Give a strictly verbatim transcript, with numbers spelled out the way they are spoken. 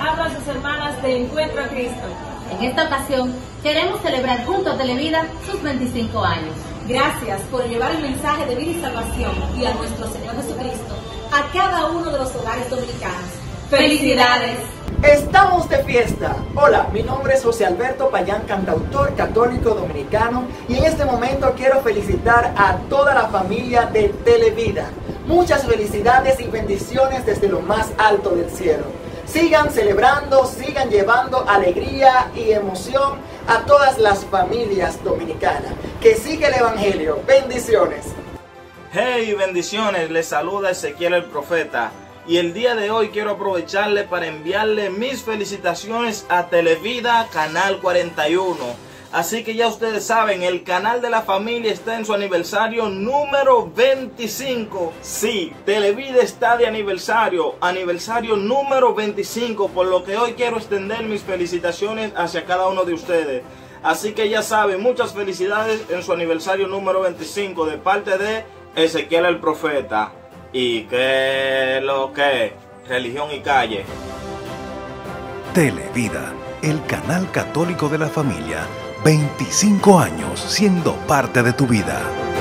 hablan sus hermanas de Encuentro a Cristo. En esta ocasión, queremos celebrar junto a Televida sus veinticinco años. Gracias por llevar el mensaje de vida y salvación y a nuestro Señor Jesucristo a cada uno de los hogares dominicanos. ¡Felicidades! Estamos de fiesta. Hola, mi nombre es José Alberto Payán, cantautor católico dominicano, y en este momento quiero felicitar a toda la familia de Televida. Muchas felicidades y bendiciones desde lo más alto del cielo. Sigan celebrando, sigan llevando alegría y emoción a todas las familias dominicanas. Que siga el Evangelio. Bendiciones. Hey, bendiciones. Les saluda Ezequiel el Profeta. Y el día de hoy quiero aprovecharle para enviarle mis felicitaciones a Televida Canal cuarenta y uno. Así que ya ustedes saben, el canal de la familia está en su aniversario número veinticinco. Sí, Televida está de aniversario, aniversario número veinticinco, por lo que hoy quiero extender mis felicitaciones hacia cada uno de ustedes. Así que ya saben, muchas felicidades en su aniversario número veinticinco de parte de Ezequiel el Profeta. ¿Y qué lo que? Religión y calle. Televida, el canal católico de la familia. veinticinco años siendo parte de tu vida.